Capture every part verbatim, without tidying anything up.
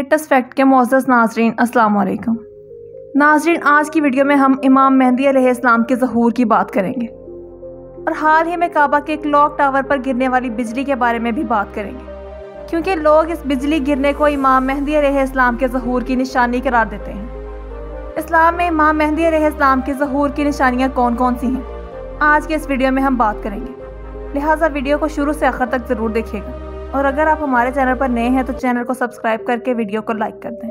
Latest fact کے معزز ناظرین السلام علیکم۔ ناظرین، آج کی ویڈیو میں ہم امام مہدی علیہ السلام کے ظہور کی بات کریں گے اور حال ہی میں کعبہ کے کلاک ٹاور پر گرنے والی بجلی کے بارے میں بھی بات کریں گے، کیونکہ لوگ اس بجلی گرنے کو امام مہدی علیہ السلام کے ظہور کی نشانی قرار دیتے ہیں۔ اسلام میں امام مہدی علیہ السلام کے ظہور کی نشانیاں کون کون سی ہیں، آج کے اس ویڈیو میں ہم بات کریں گے، لہٰذا ویڈیو کو شروع سے آخر تک ضرور دیکھیے گا، اور اگر آپ ہمارے چینل پر نئے ہیں تو چینل کو سبسکرائب کر کے ویڈیو کو لائک کر دیں۔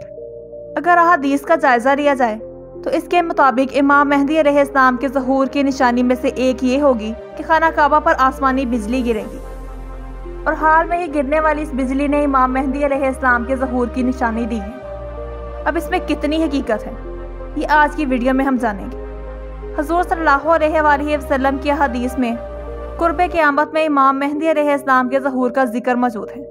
اگر احادیث کا جائزہ لیا جائے تو اس کے مطابق امام مہدی علیہ السلام کے ظہور کی نشانی میں سے ایک یہ ہوگی کہ خانہ کعبہ پر آسمانی بجلی گرے گی، اور حال میں ہی گرنے والی اس بجلی نے امام مہدی علیہ السلام کے ظہور کی نشانی دی ہے۔ اب اس میں کتنی حقیقت ہے یہ آج کی ویڈیو میں ہم جانیں گے۔ حضور صلی اللہ علیہ وآلہ وسلم کی حدیث میں قرب قیامت میں امام مہدی علیہ السلام کے ظہور کا ذکر موجود ہے۔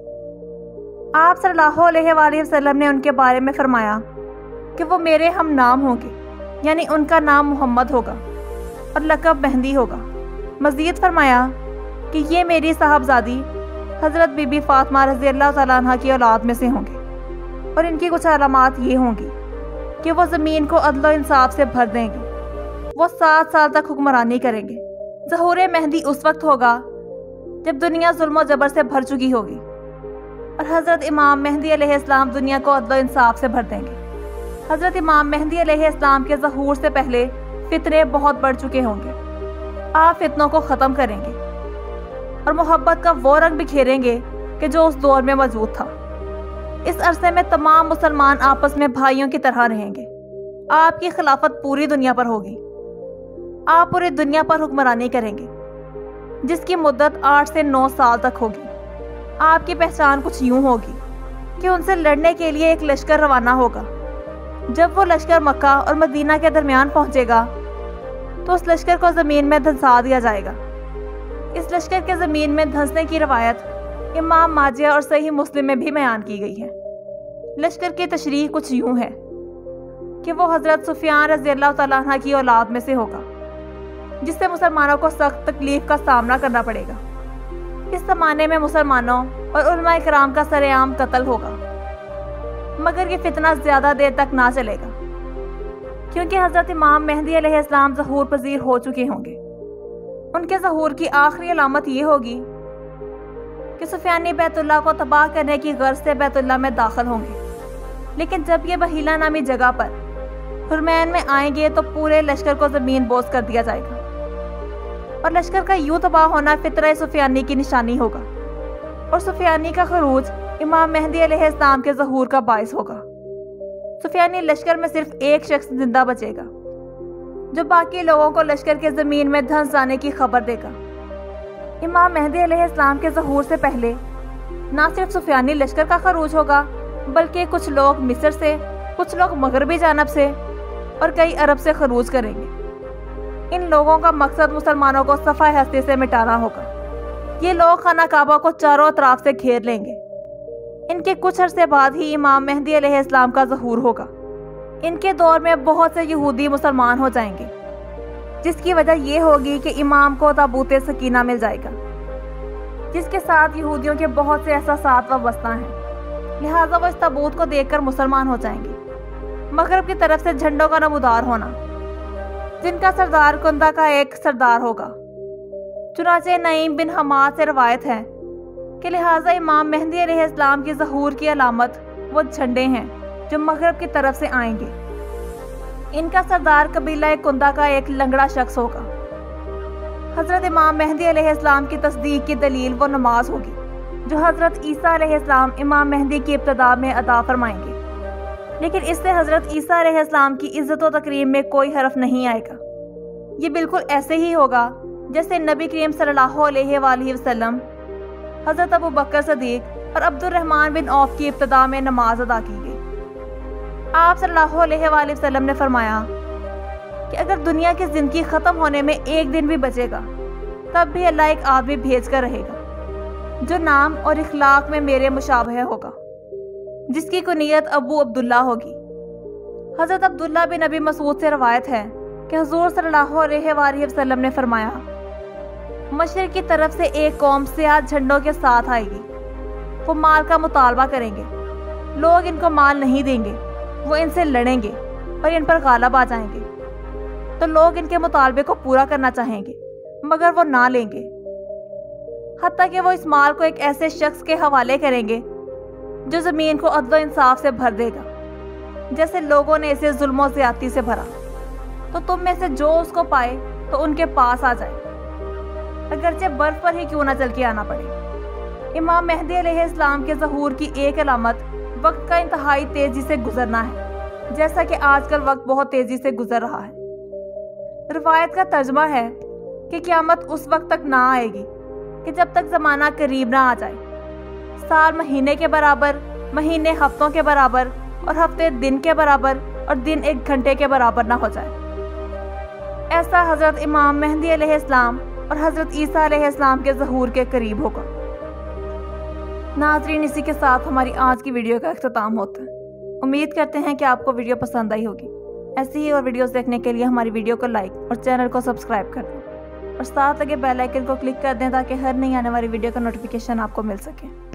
آپ صلی اللہ علیہ وآلہ وسلم نے ان کے بارے میں فرمایا کہ وہ میرے ہم نام ہوں گے، یعنی ان کا نام محمد ہوگا اور لقب مہدی ہوگا۔ مزید فرمایا کہ یہ میری صاحبزادی حضرت بی بی فاطمہ رضی اللہ تعالیٰ عنہ کی اولاد میں سے ہوں گے، اور ان کی کچھ علامات یہ ہوں گی کہ وہ زمین کو عدل و انصاف سے بھر دیں گے، وہ سات سال تک حکمرانی کریں گے۔ ظہور مہدی اس وقت ہوگا جب دنیا ظلم و جبر سے بھر چکی ہوگی، اور حضرت امام مہدی علیہ السلام دنیا کو عدل و انصاف سے بھر دیں گے۔ حضرت امام مہدی علیہ السلام کے ظہور سے پہلے فتنے بہت بڑھ چکے ہوں گے۔ آپ فتنوں کو ختم کریں گے اور محبت کا وہ رنگ بکھیریں گے کہ جو اس دور میں موجود تھا۔ اس عرصے میں تمام مسلمان آپس میں بھائیوں کی طرح رہیں گے۔ آپ کی خلافت پوری دنیا پر ہوگی، آپ پوری دنیا پر حکمرانی کریں گے، جس کی مدت آٹھ سے نو سال تک ہوگی۔ آپ کی پہچان کچھ یوں ہوگی کہ ان سے لڑنے کے لیے ایک لشکر روانہ ہوگا۔ جب وہ لشکر مکہ اور مدینہ کے درمیان پہنچے گا تو اس لشکر کو زمین میں دھنسا دیا جائے گا۔ اس لشکر کے زمین میں دھنسنے کی روایت امام ماجہ اور صحیح مسلم میں بھی بیان کی گئی ہے۔ لشکر کی تشریح کچھ یوں ہے کہ وہ حضرت سفیان رضی اللہ تعالیٰ عنہ کی اولاد میں سے ہوگا، جس سے مسلمانوں کو سخت تکلیف کا سامنا کرنا پڑے گا۔ اس زمانے میں مسلمانوں اور علماء کرام کا سر عام قتل ہوگا، مگر یہ فتنہ زیادہ دیر تک نہ چلے گا، کیونکہ حضرت امام مہدی علیہ السلام ظہور پذیر ہو چکے ہوں گے۔ ان کے ظہور کی آخری علامت یہ ہوگی کہ سفیانی بیت اللہ کو تباہ کرنے کی غرض سے بیت اللہ میں داخل ہوں گے، لیکن جب یہ بحیلہ نامی جگہ پر حرمین میں آئیں گے تو پورے لشکر کو زمین بوس کر دیا جائے گا، اور لشکر کا یوں تباہ ہونا فطرہ سفیانی کی نشانی ہوگا، اور سفیانی کا خروج امام مہدی علیہ السلام کے ظہور کا باعث ہوگا۔ سفیانی لشکر میں صرف ایک شخص زندہ بچے گا جو باقی لوگوں کو لشکر کے زمین میں دھنس جانے کی خبر دے گا۔ امام مہدی علیہ السلام کے ظہور سے پہلے نہ صرف سفیانی لشکر کا خروج ہوگا، بلکہ کچھ لوگ مصر سے، کچھ لوگ مغربی جانب سے اور کئی عرب سے خروج کریں گے۔ ان لوگوں کا مقصد مسلمانوں کو صفحہ ہستی سے مٹانا ہوگا۔ یہ لوگ خانہ کعبہ کو چاروں اطراف سے گھیر لیں گے۔ ان کے کچھ عرصے بعد ہی امام مہدی علیہ السلام کا ظہور ہوگا۔ ان کے دور میں بہت سے یہودی مسلمان ہو جائیں گے، جس کی وجہ یہ ہوگی کہ امام کو تابوت سکینہ مل جائے گا، جس کے ساتھ یہودیوں کے بہت سے احساسات وابستہ ہیں، لہٰذا وہ اس تابوت کو دیکھ کر مسلمان ہو جائیں گے۔ مغرب کی طرف سے جھنڈوں کا نمودار ہونا، جن کا سردار کندہ کا ایک سردار ہوگا۔ چنانچہ نعیم بن حماد سے روایت ہے کہ لہٰذا امام مہدی علیہ السلام کی ظہور کی علامت وہ جھنڈے ہیں جو مغرب کی طرف سے آئیں گے۔ ان کا سردار قبیلہ کندہ کا ایک لنگڑا شخص ہوگا۔ حضرت امام مہدی علیہ السلام کی تصدیق کی دلیل وہ نماز ہوگی جو حضرت عیسیٰ علیہ السلام امام مہدی کی ابتدا میں ادا فرمائیں گے، لیکن اس سے حضرت عیسیٰ علیہ السلام کی عزت و تکریم میں کوئی حرف نہیں آئے گا۔ یہ بالکل ایسے ہی ہوگا جیسے نبی کریم صلی اللہ علیہ وآلہ وسلم، حضرت ابو بکر صدیق اور عبد الرحمن بن عوف کی ابتدا میں نماز ادا کی گئی۔ آپ صلی اللہ علیہ وآلہ وسلم نے فرمایا کہ اگر دنیا کی زندگی ختم ہونے میں ایک دن بھی بچے گا تب بھی اللہ ایک آدمی بھیج کر رہے گا جو نام اور اخلاق میں میرے مشابہ ہوگا، جس کی کنیت ابو عبداللہ ہوگی۔ حضرت عبداللہ بن نبی مسعود سے روایت ہے کہ حضور صلی اللہ علیہ وآلہ وسلم نے فرمایا، مشرق کی طرف سے ایک قوم سیاہ جھنڈوں کے ساتھ آئے گی، وہ مال کا مطالبہ کریں گے، لوگ ان کو مال نہیں دیں گے، وہ ان سے لڑیں گے اور ان پر غالب آ جائیں گے، تو لوگ ان کے مطالبے کو پورا کرنا چاہیں گے مگر وہ نہ لیں گے، حتیٰ کہ وہ اس مال کو ایک ایسے شخص کے حوالے کریں گے جو زمین کو عدل و انصاف سے بھر دے گا، جیسے لوگوں نے اسے ظلم و زیادتی سے بھرا۔ تو تم میں سے جو اس کو پائے تو ان کے پاس آ جائے، اگرچہ برف پر ہی کیوں نہ چل کے آنا پڑے۔ امام مہدی علیہ السلام کے ظہور کی ایک علامت وقت کا انتہائی تیزی سے گزرنا ہے، جیسا کہ آج کل وقت بہت تیزی سے گزر رہا ہے۔ روایت کا ترجمہ ہے کہ قیامت اس وقت تک نہ آئے گی کہ جب تک زمانہ قریب نہ آ جائے، سال مہینے کے برابر، مہینے ہفتوں کے برابر اور ہفتے دن کے برابر اور دن ایک گھنٹے کے برابر نہ ہو جائے۔ ایسا حضرت امام مہدی علیہ السلام اور حضرت عیسیٰ علیہ السلام کے ظہور کے قریب ہوگا۔ ناظرین، اسی کے ساتھ ہماری آج کی ویڈیو کا اختتام ہوتا ہے۔ امید کرتے ہیں کہ آپ کو ویڈیو پسند آئی ہوگی۔ ایسی ہی اور ویڈیوز دیکھنے کے لیے ہماری ویڈیو کو لائک اور چینل کو سبسکرائب کر دیں اور ساتھ لگے بیل آئیکن کو کلک کر دیں تاکہ ہر نئی آنے والی ویڈیو کا نوٹیفیکیشن آپ کو مل سکے۔